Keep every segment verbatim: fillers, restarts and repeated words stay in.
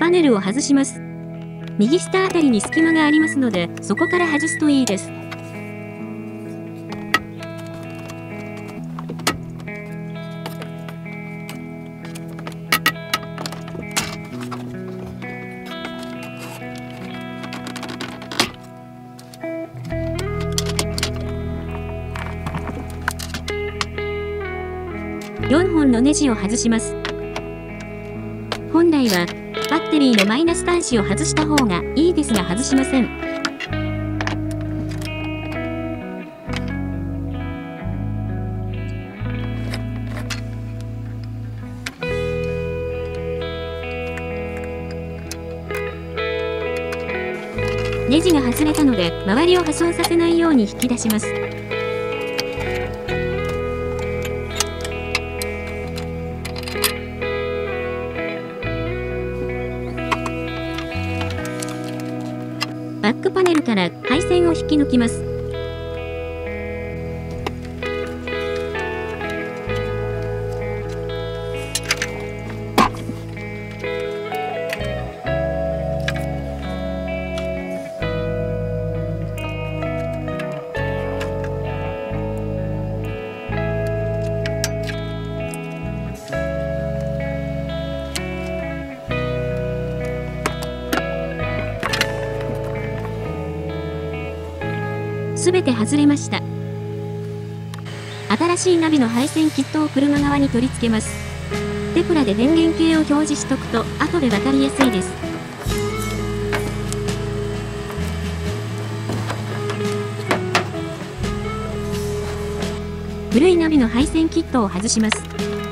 パネルを外します。右下あたりに隙間がありますので、そこから外すといいです。よんほんのネジを外します。本来はバッテリーのマイナス端子を外した方がいいですが外しません。ネジが外れたので周りを破損させないように引き出します。バックパネルから配線を引き抜きます。すべて外れました。新しいナビの配線キットを車側に取り付けます。テプラで電源系を表示しとくと後でわかりやすいです。古いナビの配線キットを外します。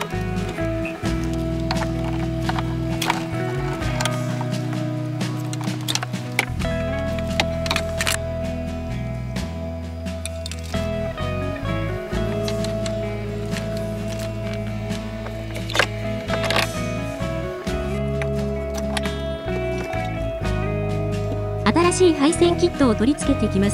新しい配線キットを取り付けていきます。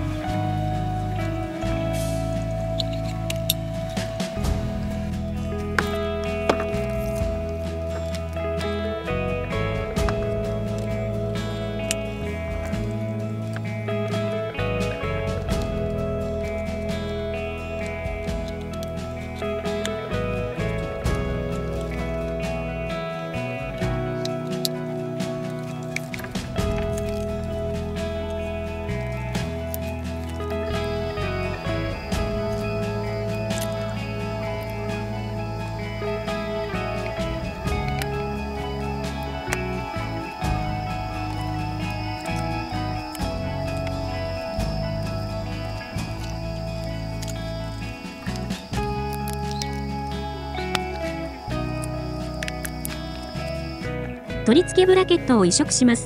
取り付けブラケットを移植します。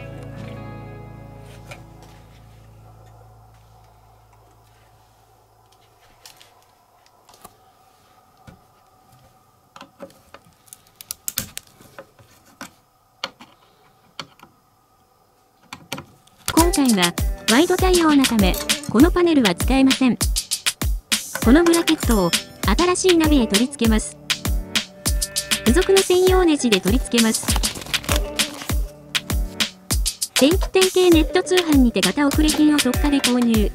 今回はワイド対応なため、このパネルは使えません。このブラケットを新しいナビへ取り付けます。付属の専用ネジで取り付けます。電気店系ネット通販にて型遅れ品を特価で購入。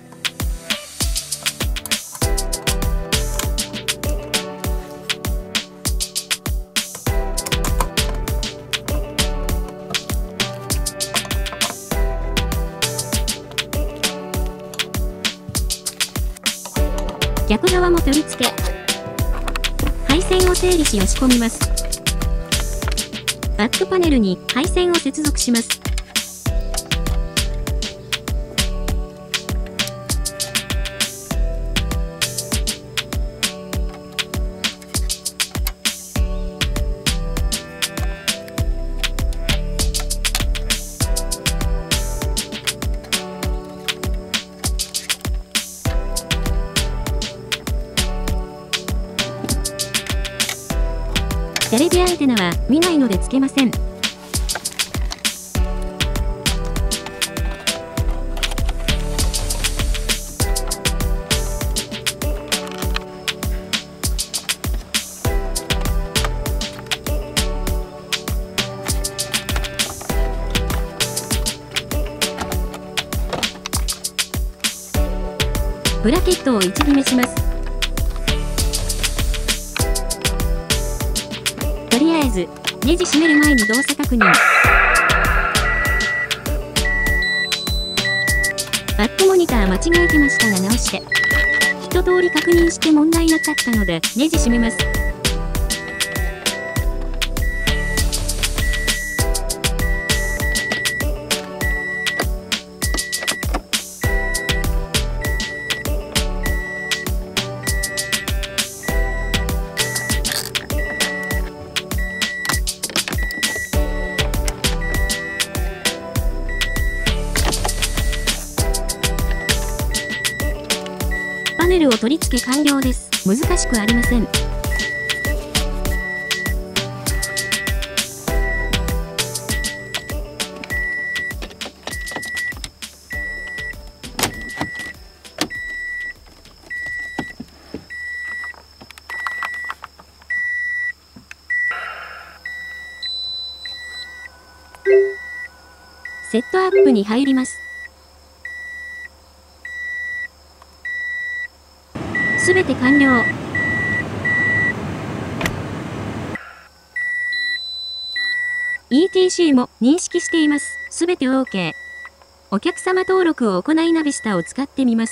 逆側も取り付け、配線を整理し押し込みます。バックパネルに配線を接続します。テレビアンテナは見ないのでつけません。 ブラケットを位置決めします。とりあえず、ネジ閉める前に動作確認。バックモニター間違えてましたが直して。一通り確認して問題なかったので、ネジ閉めます。パネルを取り付け完了です。難しくありません。セットアップに入ります。すべて完了。イーティーシー も認識しています。すべて OK。お客様登録を行いナビスタを使ってみます。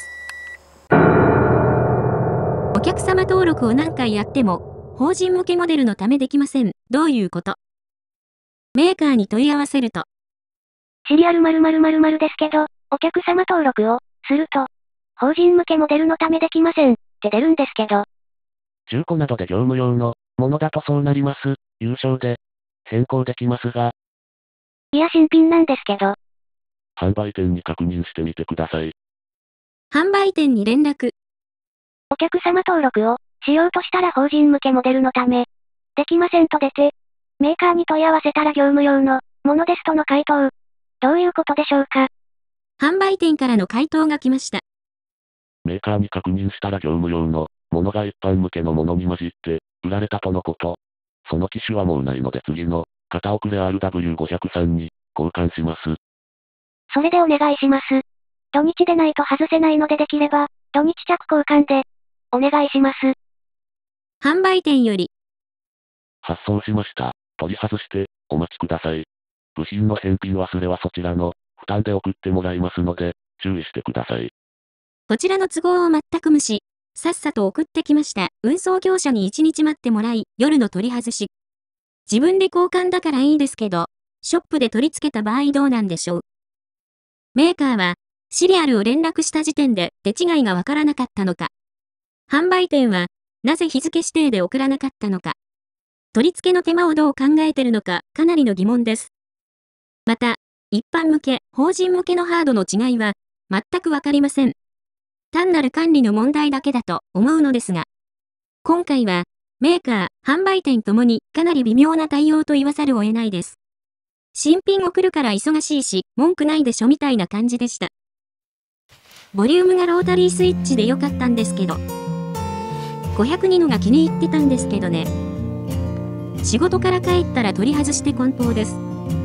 お客様登録を何回やっても、法人向けモデルのためできません。どういうこと？メーカーに問い合わせると。 シリアル〇〇〇〇ですけど、お客様登録をすると、法人向けモデルのためできません。って出るんですけど。 中古などで業務用のものだとそうなります。有償で変更できますが。 いや新品なんですけど。 販売店に確認してみてください。 販売店に連絡。 お客様登録をしようとしたら法人向けモデルのため、できませんと出て、メーカーに問い合わせたら業務用のものですとの回答。どういうことでしょうか。 販売店からの回答が来ました。 メーカーに確認したら業務用のものが一般向けのものに混じって売られたとのこと。その機種はもうないので次の型遅れ アールダブリューごひゃくさん に交換します。 それでお願いします。土日でないと外せないのでできれば土日着交換でお願いします。 販売店より発送しました。取り外してお待ちください。部品の返品忘れはそちらの負担で送ってもらいますので注意してください。 こちらの都合を全く無視。さっさと送ってきました。運送業者にいちにち待ってもらい、夜の取り外し。自分で交換だからいいですけど、ショップで取り付けた場合どうなんでしょう。メーカーは、シリアルを連絡した時点で手違いがわからなかったのか。販売店は、なぜ日付指定で送らなかったのか。取り付けの手間をどう考えてるのか、かなりの疑問です。また、一般向け、法人向けのハードの違いは、全くわかりません。単なる管理の問題だけだと思うのですが、今回はメーカー、販売店ともにかなり微妙な対応と言わざるを得ないです。新品送るから忙しいし、文句ないでしょみたいな感じでした。ボリュームがロータリースイッチで良かったんですけど、ごひゃくにのが気に入ってたんですけどね。仕事から帰ったら取り外して梱包です。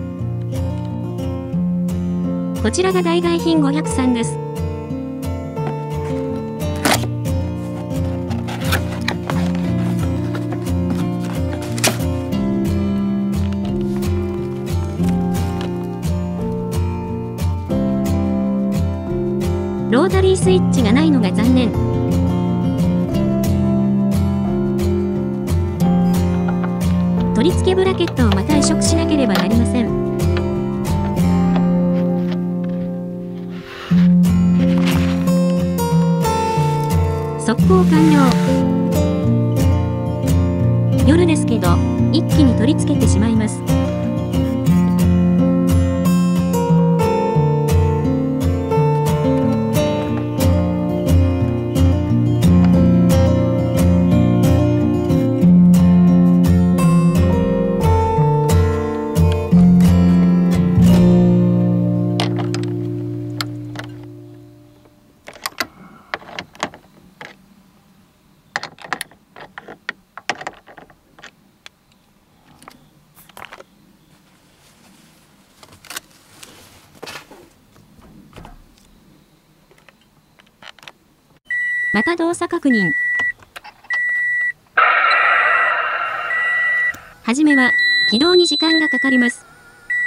こちらが代替品ごひゃくさんです。ロータリースイッチがないのが残念。取り付けブラケットをまた移植しなければなりません。速攻完了。夜ですけど、一気に取り付けてしまいます。 また動作確認。はじめは、起動に時間がかかります。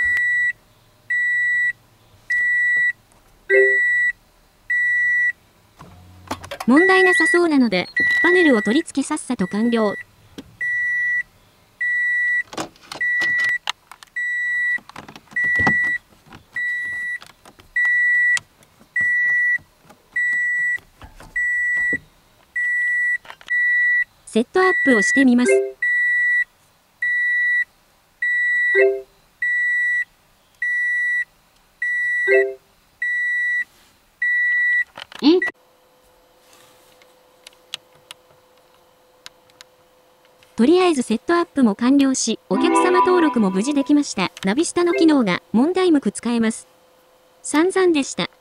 問題なさそうなので、パネルを取り付けさっさと完了。セットアップをしてみます。いいとりあえずセットアップも完了し、お客様登録も無事できました。ナビスタの機能が問題無く使えます。散々でした。